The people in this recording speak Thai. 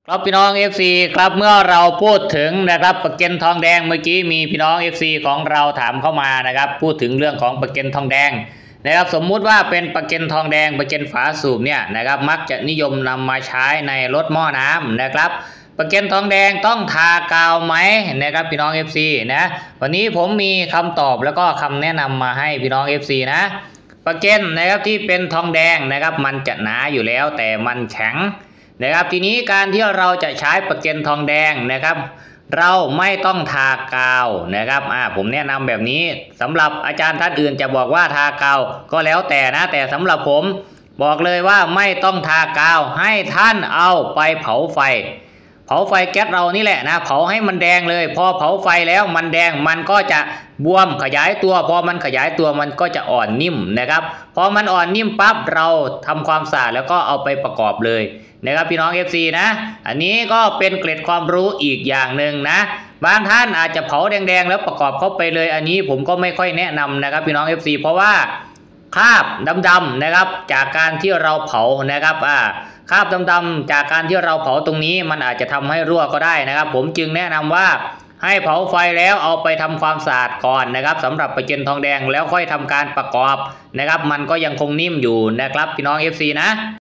ครับพี่น้อง FC ครับเมื่อเราพูดถึงนะครับปลาเก็นทองแดงเมื่อกี้มีพี่น้อง FC ของเราถามเข้ามานะครับพูดถึงเรื่องของปลาเก็นทองแดงนะครับสมมุติว่าเป็นปลาเก็นทองแดงปลาเก็นฝาสูบเนี่ยนะครับมักจะนิยมนำมาใช้ในรถหม้อน้ำนะครับปลาเก็นทองแดงต้องทากาวไหมนะครับพี่น้อง FC นะวันนี้ผมมีคำตอบแล้วก็คำแนะนำมาให้พี่น้อง FC นะปลาเก็นนะครับที่เป็นทองแดงนะครับมันจะหนาอยู่แล้วแต่มันแข็งนะครับทีนี้การที่เราจะใช้ปลาเก็นทองแดงนะครับเราไม่ต้องทากาวนะครับผมแนะนำแบบนี้สำหรับอาจารย์ท่านอื่นจะบอกว่าทากาวก็แล้วแต่นะแต่สำหรับผมบอกเลยว่าไม่ต้องทากาวให้ท่านเอาไปเผาไฟแก๊สเรานี่แหละนะเผาให้มันแดงเลยพอเผาไฟแล้วมันแดงมันก็จะบวมขยายตัวพอมันขยายตัวมันก็จะอ่อนนิ่มนะครับพอมันอ่อนนิ่มปั๊บเราทำความสะอาดแล้วก็เอาไปประกอบเลยนะครับพี่น้อง FC นะอันนี้ก็เป็นเกร็ดความรู้อีกอย่างหนึ่งนะบางท่านอาจจะเผาแดงๆแล้วประกอบเข้าไปเลยอันนี้ผมก็ไม่ค่อยแนะนำนะครับพี่น้อง FC เพราะว่าคราบดำๆนะครับจากการที่เราเผานะครับคราบดำๆจากการที่เราเผาตรงนี้มันอาจจะทำให้รั่วก็ได้นะครับผมจึงแนะนำว่าให้เผาไฟแล้วเอาไปทำความสะอาดก่อนนะครับสำหรับปลาเก็นทองแดงแล้วค่อยทำการประกอบนะครับมันก็ยังคงนิ่มอยู่นะครับพี่น้อง FC นะ